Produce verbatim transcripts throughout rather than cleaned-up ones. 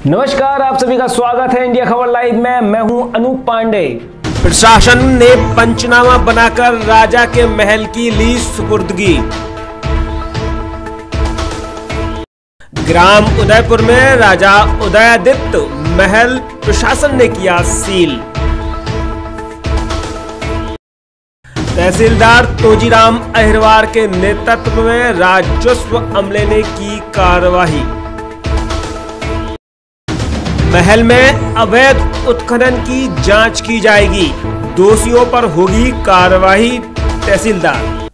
नमस्कार, आप सभी का स्वागत है इंडिया खबर लाइव में। मैं हूं अनूप पांडे। प्रशासन ने पंचनामा बनाकर राजा के महल की ली सुपुर्दगी। ग्राम उदयपुर में राजा उदयादित्य महल प्रशासन ने किया सील। तहसीलदार तोजीराम अहिरवार के नेतृत्व में राजस्व अमले ने की कार्रवाई। महल में अवैध उत्खनन की जांच की जाएगी, दोषियों पर होगी कार्रवाई। तहसीलदार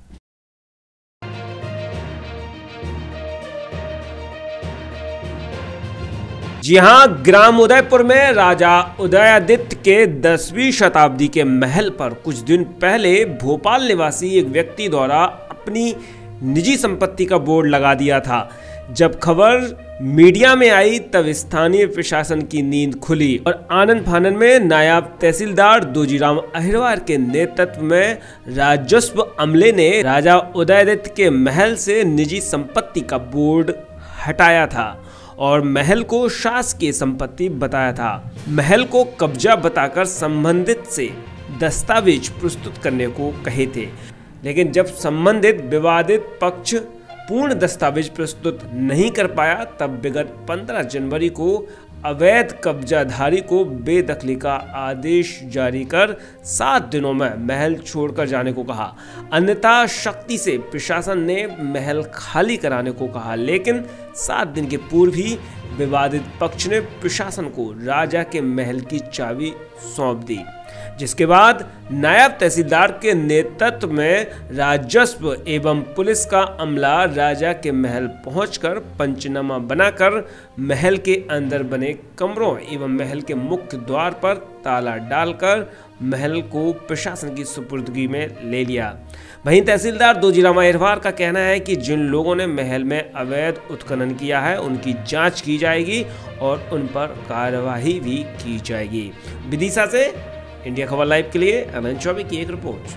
जी हां, ग्राम उदयपुर में राजा उदयादित्य के दसवीं शताब्दी के महल पर कुछ दिन पहले भोपाल निवासी एक व्यक्ति द्वारा अपनी निजी संपत्ति का बोर्ड लगा दिया था। जब खबर मीडिया में आई तब स्थानीय प्रशासन की नींद खुली और आनंद फानन में नायब तहसीलदार तोजीराम अहिरवार के नेतृत्व में राजस्व अमले ने राजा उदयादित्य के महल से निजी संपत्ति का बोर्ड हटाया था और महल को शासकीय संपत्ति बताया था। महल को कब्जा बताकर संबंधित से दस्तावेज प्रस्तुत करने को कहे थे, लेकिन जब संबंधित विवादित पक्ष पूर्ण दस्तावेज प्रस्तुत नहीं कर पाया तब विगत पंद्रह जनवरी को अवैध कब्जाधारी को बेदखली का आदेश जारी कर सात दिनों में महल छोड़कर जाने को कहा। अन्यथा शक्ति से प्रशासन ने महल खाली कराने को कहा, लेकिन सात दिन के पूर्व ही विवादित पक्ष ने प्रशासन को राजा के महल की चाबी सौंप दी, जिसके बाद नायब तहसीलदार के नेतृत्व में राजस्व एवं पुलिस का अमला राजा के महल पहुंचकर पंचनामा बनाकर महल के अंदर बने कमरों एवं महल के मुख्य द्वार पर ताला डालकर महल को प्रशासन की सुपुर्दगी में ले लिया। वहीं तहसीलदार तोजीराम अहिरवार का कहना है कि जिन लोगों ने महल में अवैध उत्खनन किया है उनकी जांच की जाएगी और उन पर कार्रवाई भी की जाएगी। विदिशा से इंडिया खबर लाइव के लिए अमन चौबे की एक रिपोर्ट।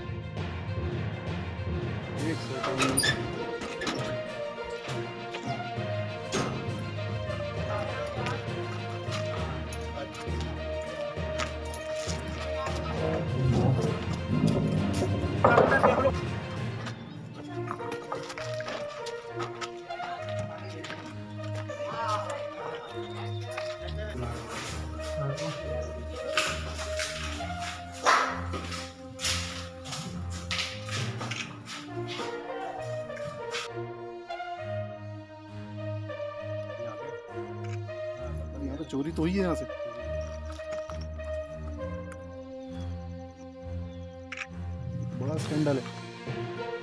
चोरी तो हुई है यहाँ से। बड़ा स्कैंडल है।